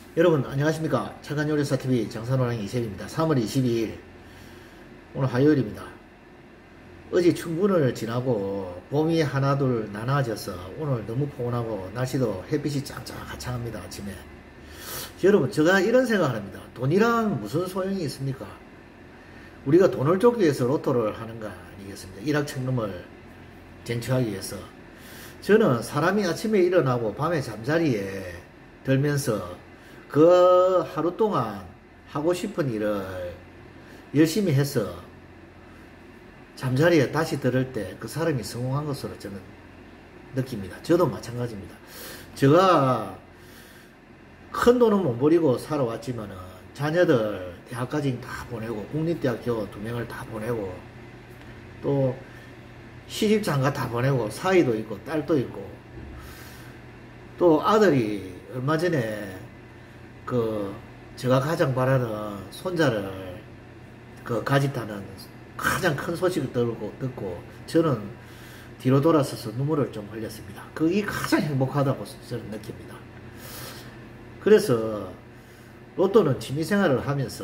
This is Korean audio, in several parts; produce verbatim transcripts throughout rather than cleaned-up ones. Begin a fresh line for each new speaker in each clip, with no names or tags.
여러분 안녕하십니까. 착한요리사티비 장산호랑이 이세입니다. 삼월 이십이일 오늘 화요일입니다. 어제春분을 지나고 봄이 하나둘 나눠져서 오늘 너무 포근하고 날씨도 햇빛이 짱짱하창합니다. 아침에 여러분, 제가 이런 생각을 합니다. 돈이랑 무슨 소용이 있습니까? 우리가 돈을 쫓기 위해서 로또를 하는 거 아니겠습니까? 일확천금을 쟁취하기 위해서. 저는 사람이 아침에 일어나고 밤에 잠자리에 들면서 그 하루 동안 하고 싶은 일을 열심히 해서 잠자리에 다시 들을 때 그 사람이 성공한 것으로 저는 느낍니다. 저도 마찬가지입니다. 제가 큰 돈은 못 버리고 살아왔지만은 자녀들 대학까지 다 보내고 국립대학교 두 명을 다 보내고 또 시집 장가 다 보내고 사위도 있고 딸도 있고 또 아들이 얼마 전에 그 제가 가장 바라는 손자를 그 가졌다는 가장 큰 소식을 듣고, 듣고 저는 뒤로 돌아서서 눈물을 좀 흘렸습니다. 그게 가장 행복하다고 저는 느낍니다. 그래서 로또는 취미생활을 하면서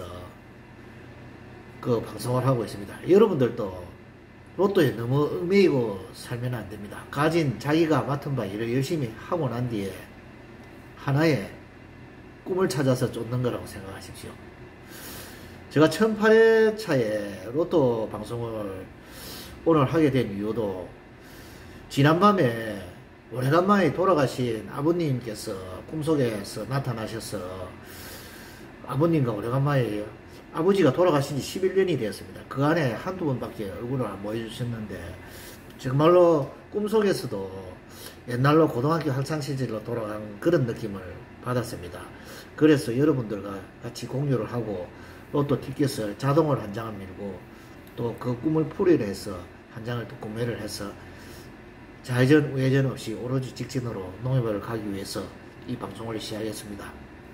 그 방송을 하고 있습니다. 여러분들도 로또에 너무 얽매이고 살면 안 됩니다. 가진 자기가 맡은 바 일을 열심히 하고 난 뒤에 하나의 꿈을 찾아서 쫓는 거라고 생각하십시오. 제가 천팔 회차에 로또 방송을 오늘 하게 된 이유도 지난밤에 오래간만에 돌아가신 아버님께서 꿈속에서 나타나셔서 아버님과 오래간만에 아버지가 돌아가신 지 십일 년이 되었습니다. 그 안에 한두 번밖에 얼굴을 안 보여주셨는데 정말로 꿈속에서도 옛날로 고등학교 학창시절로 돌아간 그런 느낌을 받았습니다. 그래서 여러분들과 같이 공유를 하고 로또 티켓을 자동으로 한 장을 밀고 또 그 꿈을 풀이를 해서 한 장을 또 구매를 해서 좌회전 우회전 없이 오로지 직진으로 농협을 가기 위해서 이 방송을 시작했습니다.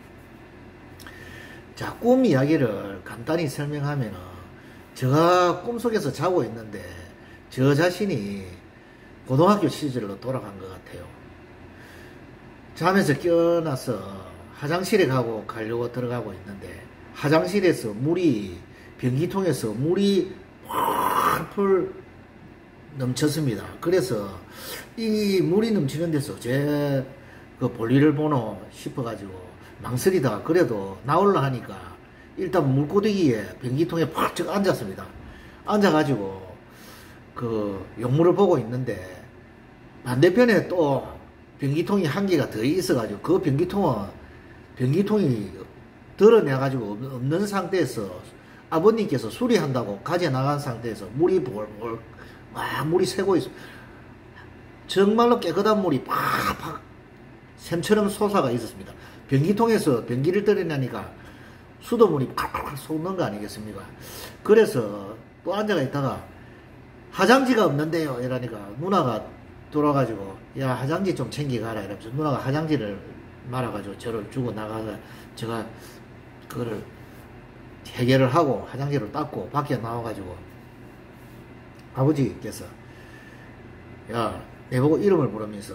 자, 꿈 이야기를 간단히 설명하면은 제가 꿈속에서 자고 있는데 저 자신이 고등학교 시절로 돌아간 것 같아요. 잠에서 깨어나서 화장실에 가고 가려고 들어가고 있는데 화장실에서 물이 변기통에서 물이 펄펄 넘쳤습니다. 그래서 이 물이 넘치는 데서 제 그 볼일을 보노 싶어가지고 망설이다가 그래도 나올라 하니까 일단 물고데기에 변기통에 팍 앉았습니다. 앉아가지고 그 용물을 보고 있는데 반대편에 또 변기통이 한 개가 더 있어가지고 그 변기통은 변기통이 드러내가지고 없는 상태에서 아버님께서 수리한다고 가져나간 상태에서 물이 볼볼 막 물이 새고 있어. 정말로 깨끗한 물이 팍팍 샘처럼 솟아가 있었습니다. 변기통에서 변기를 떨어내니까 수돗물이 팍팍 솟는 거 아니겠습니까? 그래서 또 앉아가 있다가 화장지가 없는데요 이러니까 누나가 돌아가지고 야 화장지 좀 챙겨가라 이러면서 누나가 화장지를 말아가지고 저를 주고 나가서 제가 그거를 해결을 하고 화장지를 닦고 밖에 나와가지고 아버지께서 야 내보고 이름을 부르면서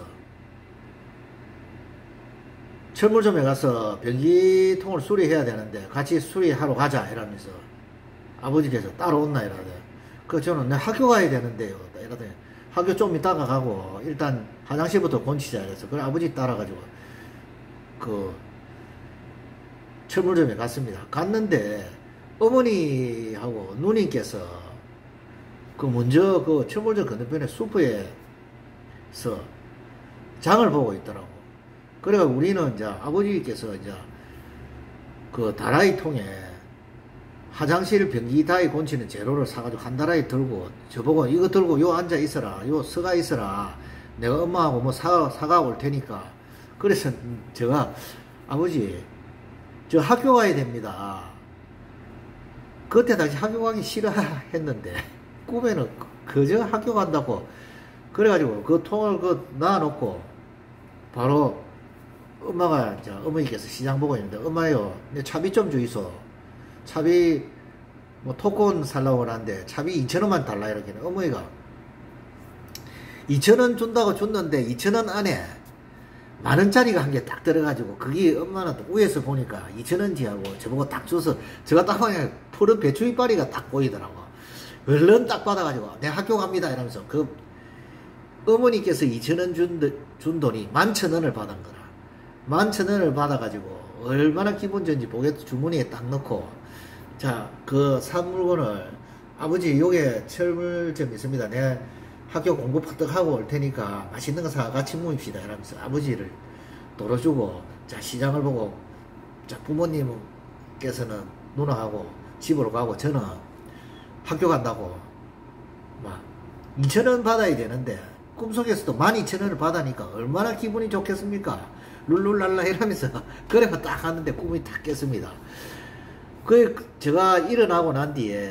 철물점에 가서 변기통을 수리해야 되는데 같이 수리하러 가자 이러면서 아버지께서 따라온나 이러더니 그 저는 내 학교 가야 되는데요 이러더니 학교 좀 이따가 가고 일단 화장실부터 건치자 이래서 그래 아버지 따라가지고 그 철물점에 갔습니다. 갔는데 어머니하고 누님께서 그 먼저 그 철물점 건너편에 수프에서 장을 보고 있더라고. 그래가 우리는 이제 아버지께서 이제 그 다라이 통에 화장실 변기 다이 건치는 재료를 사가지고 한 다라이 들고 저보고 이거 들고 요 앉아 있어라 요 서가 있어라 내가 엄마하고 뭐 사, 사가 올 테니까. 그래서 제가 아버지 저 학교 가야 됩니다. 그때 당시 학교 가기 싫어했는데 꿈에는 그저 학교 간다고 그래가지고 그 통을 그 놔놓고 바로 엄마가 이제 어머니께서 시장 보고 있는데 엄마요 내 차비 좀 주이소. 차비 뭐 토콘 살라고 하는데 차비 이천 원만 달라 이렇게 어머니가 이천 원 준다고 줬는데 이천 원 안에 만원짜리가 한 개 딱 들어가지고, 그게 엄마는 또 위에서 보니까 이천원지하고 저보고 딱 줘서, 제가 딱 보니 푸른 배추 이파리가 딱 보이더라고. 얼른 딱 받아가지고, 내 학교 갑니다. 이러면서, 그, 어머니께서 이천원 준, 준 돈이 만천원을 받은 거라. 만천원을 받아가지고, 얼마나 기분 좋은지 보겠, 주머니에 딱 넣고, 자, 그 산 물건을, 아버지, 요게 철물점 있습니다. 내 학교 공부 퍼뜩 하고 올 테니까 맛있는 거 사 같이 모입시다. 이러면서 아버지를 돌아주고, 자, 시장을 보고, 자, 부모님께서는 누나하고 집으로 가고, 저는 학교 간다고, 막, 이천원 받아야 되는데, 꿈속에서도 만 이천원을 받으니까 얼마나 기분이 좋겠습니까? 룰룰랄라 이러면서, 그래서 딱 하는데 꿈이 딱 깼습니다. 그, 제가 일어나고 난 뒤에,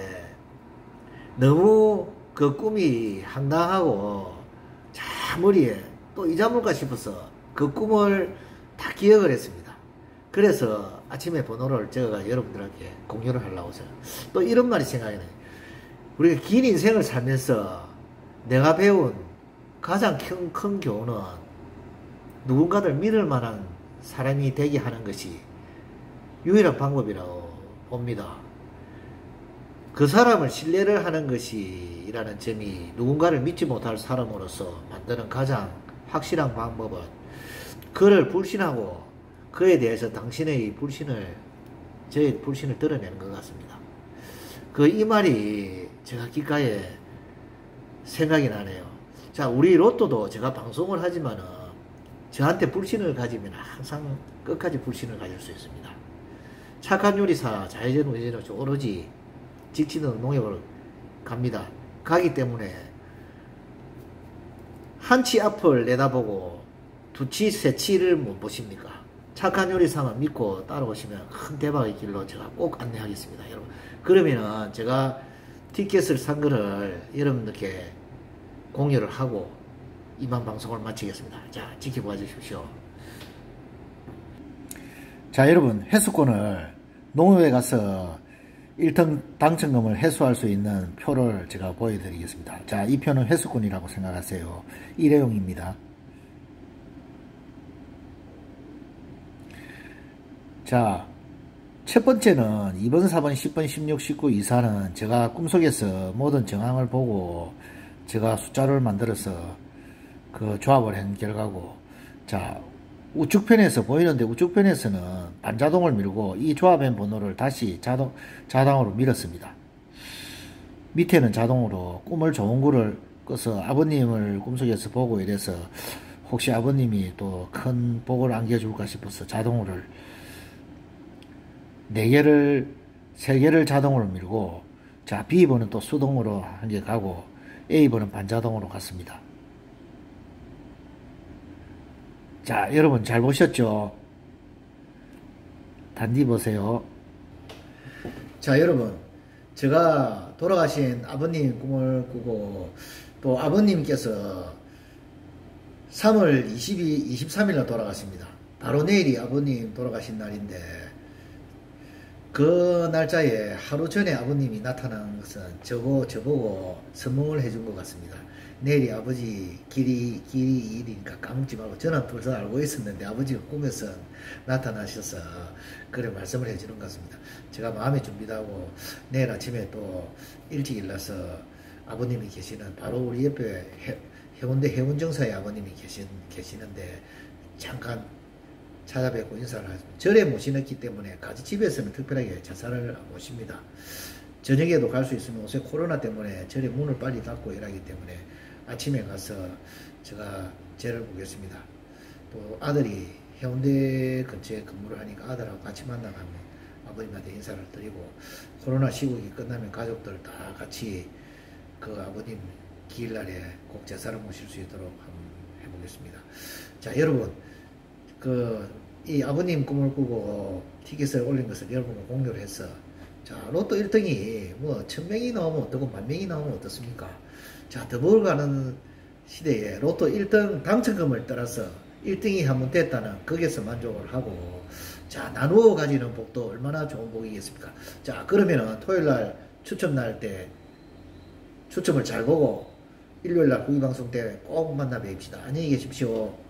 너무 그 꿈이 황당하고, 자, 머리에 또 잊어먹을까 싶어서 그 꿈을 다 기억을 했습니다. 그래서 아침에 번호를 제가 여러분들에게 공유를 하려고 해서 또 이런 말이 생각이 나요. 우리가 긴 인생을 살면서 내가 배운 가장 큰, 큰 교훈은 누군가를 믿을 만한 사람이 되게 하는 것이 유일한 방법이라고 봅니다. 그 사람을 신뢰를 하는 것이라는 점이 누군가를 믿지 못할 사람으로서 만드는 가장 확실한 방법은 그를 불신하고 그에 대해서 당신의 불신을, 저의 불신을 드러내는 것 같습니다. 그 이 말이 제가 귓가에 생각이 나네요. 자, 우리 로또도 제가 방송을 하지만은 저한테 불신을 가지면 항상 끝까지 불신을 가질 수 있습니다. 착한 요리사, 좌회전 우회전을 오로지 직진으로 농협을 갑니다. 가기 때문에 한 치 앞을 내다보고 두 치, 세 치를 못 보십니까? 착한 요리사만 믿고 따라오시면 큰 대박의 길로 제가 꼭 안내하겠습니다. 여러분. 그러면은 제가 티켓을 산 거를 여러분들께 공유를 하고 이만 방송을 마치겠습니다. 자, 지켜봐 주십시오. 자, 여러분, 회수권을 농협에 가서 일 등 당첨금을 회수할 수 있는 표를 제가 보여드리겠습니다. 자, 이 표는 회수권이라고 생각하세요. 일회용입니다. 자, 첫 번째는 이 번, 사 번, 십 번, 십육, 십구, 이십사는 제가 꿈속에서 모든 정황을 보고 제가 숫자를 만들어서 그 조합을 한 결과고, 자, 우측편에서 보이는데 우측편에서는 반자동을 밀고 이 조합한 번호를 다시 자동, 자동으로 밀었습니다. 밑에는 자동으로 꿈을 좋은 거를 꿔서 아버님을 꿈속에서 보고 이래서 혹시 아버님이 또 큰 복을 안겨줄까 싶어서 자동으로 네 개를, 세 개를 자동으로 밀고, 자, B번은 또 수동으로 한 개 가고, A번은 반자동으로 갔습니다. 자, 여러분 잘 보셨죠? 단디 보세요. 자, 여러분, 제가 돌아가신 아버님 꿈을 꾸고 또 아버님께서 삼월 이십이, 이십삼일 날 돌아가십니다. 바로 내일이 아버님 돌아가신 날인데 그 날짜에 하루 전에 아버님이 나타난 것은 저거, 저보고 선물을 해준 것 같습니다. 내일이 아버지 길이, 길이 일이니까 까먹지 말고, 저는 벌써 알고 있었는데 아버지가 꿈에서 나타나셔서 그래 말씀을 해주는 것 같습니다. 제가 마음의 준비도 하고 내일 아침에 또 일찍 일어나서 아버님이 계시는 바로 우리 옆에 해, 해운대 해운정사에 아버님이 계신, 계시는데 잠깐 찾아뵙고 인사를 하십니다. 절에 모시놨기 때문에 가지집에서는 특별하게 제사를 모십니다. 저녁에도 갈 수 있으면 요새 코로나 때문에 절에 문을 빨리 닫고 일하기 때문에 아침에 가서 제가 절을 보겠습니다. 또 아들이 해운대 근처에 근무를 하니까 아들하고 같이 만나가면 아버님한테 인사를 드리고, 코로나 시국이 끝나면 가족들 다 같이 그 아버님 기일날에 꼭 제사를 모실 수 있도록 한번 해보겠습니다. 자, 여러분, 그 이 아버님 꿈을 꾸고 티켓을 올린 것을 여러분과 공유를 해서, 자, 로또 일 등이 뭐 천명이 나오면 어떻고 만명이 나오면 어떻습니까? 자, 더불어 가는 시대에 로또 일 등 당첨금을 따라서 일 등이 한번 됐다는 거기에서 만족을 하고, 자, 나누어 가지는 복도 얼마나 좋은 복이겠습니까? 자, 그러면은 토요일날 추첨 날 때 추첨을 잘 보고 일요일날 구이방송 때 꼭 만나 뵙시다. 안녕히 계십시오.